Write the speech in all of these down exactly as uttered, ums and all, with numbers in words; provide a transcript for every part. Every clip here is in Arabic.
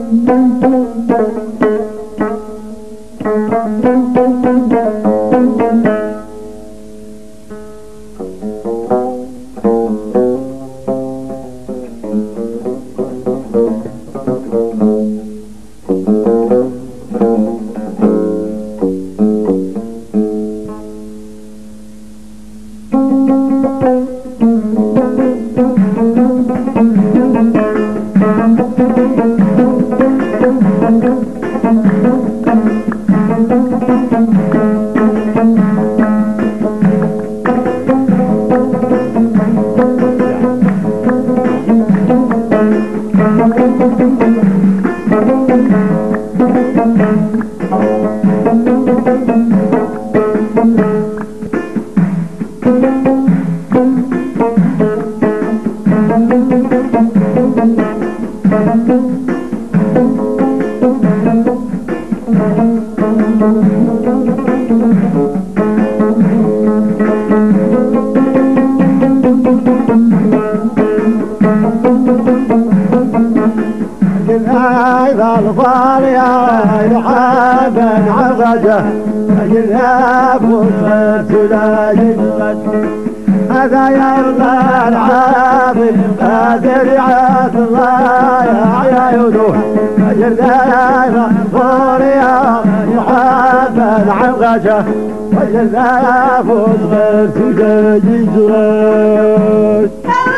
هذا يا الله العظيم قادر يا الله يا عيونه أجل دائما فوريا محمد عمغجة وأجل دائما فوز تجاجي زواج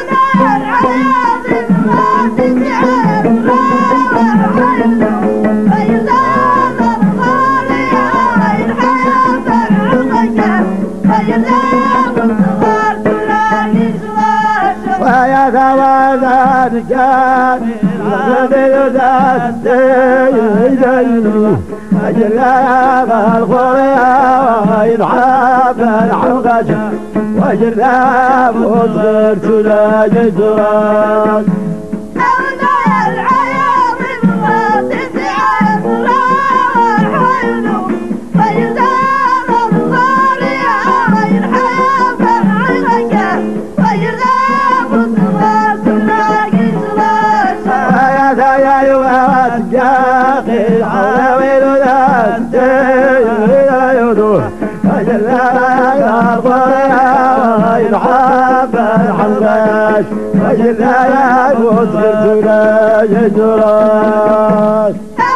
ويا ثواب جامل عبد ذات يدينه أجل يا الخريا ينحب الحلقة وأجل يا مصر تلاقي زواج جاقي حاول ذات يدوه أجل يا الضياء ينحب الحلقاش أجل يا المصر تلاقي جراش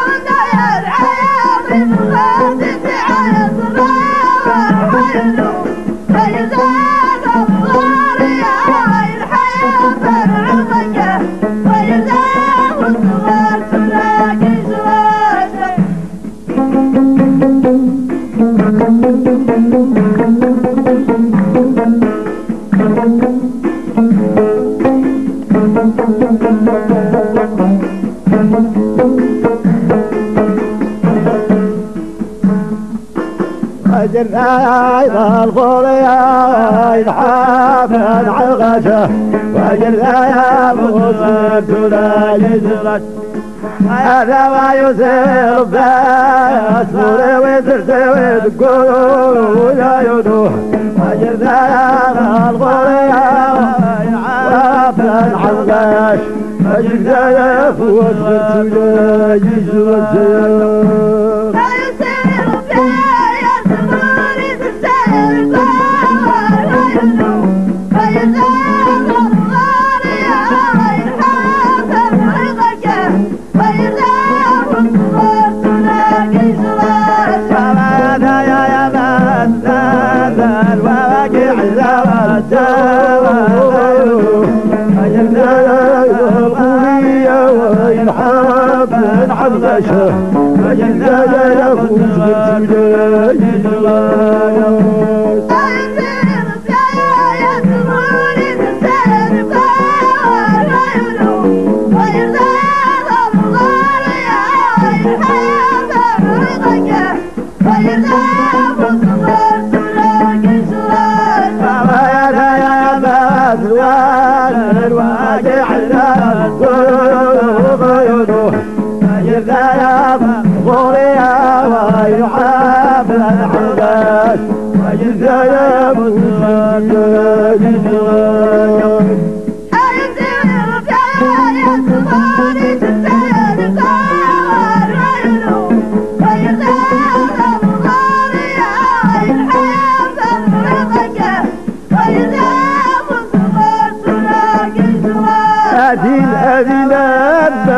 أجل يا الخريا ينحب العغشة وأجل يا مصر تلاقي زواج هذا ما يصير بأسفل وترتوي تقول يا يدوه وأجل يا الخريا ينحب العغش وأجل يا مصر تلاقي زواج ينحب العبغشة أجل يا فوز بالتجاي جلايا الواجع غيره أجل يا غوريا ويحب العباس وأجل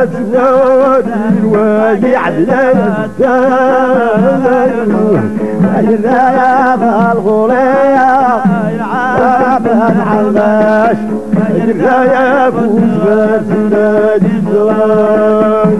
تزود الواقع بلاد الراية بالغولية العابد عالماش الراية فوز بلاد الزواج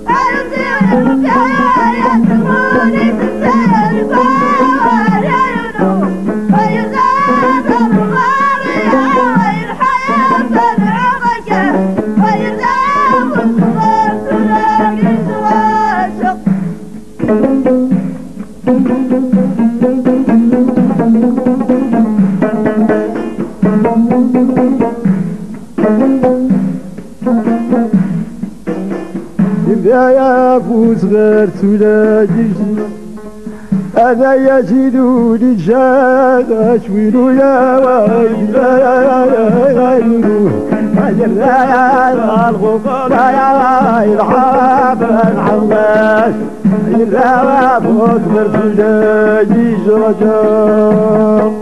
إذا يفوز غير سلاجي هذا يجدون الجاد أشوينو يا ويل يا يا الغفار يا العاب العواش إذا يفوز غير سلاجي رجال